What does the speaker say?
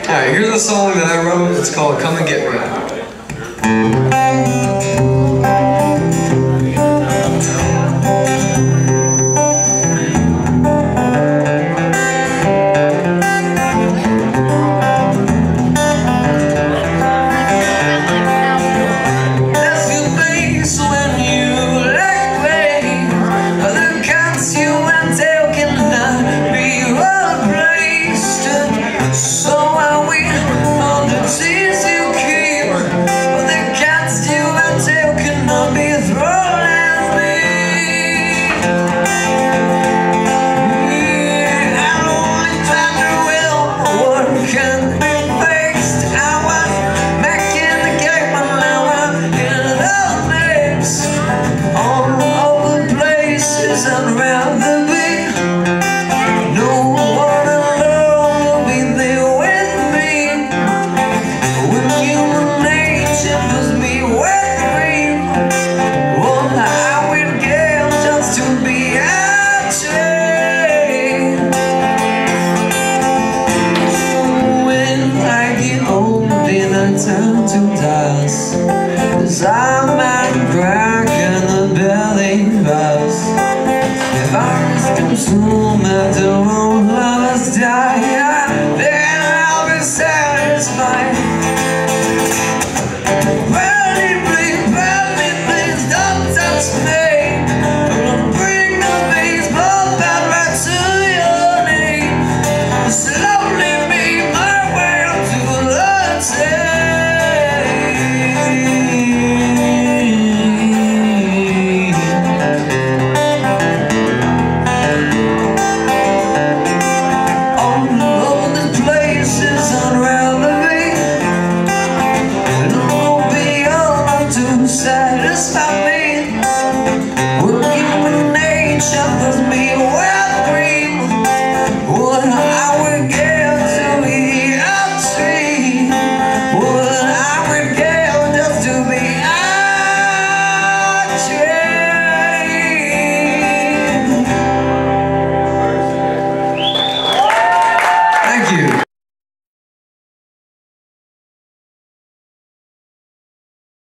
Alright, here's a song that I wrote. It's called Come and Get Me. Around the beat, no one alone will be there with me. When human nature puts me wet dream, well, I will get just to be a change. When I get old and I turn to dust, 'cause I might crack and the belly bust. If I was consumed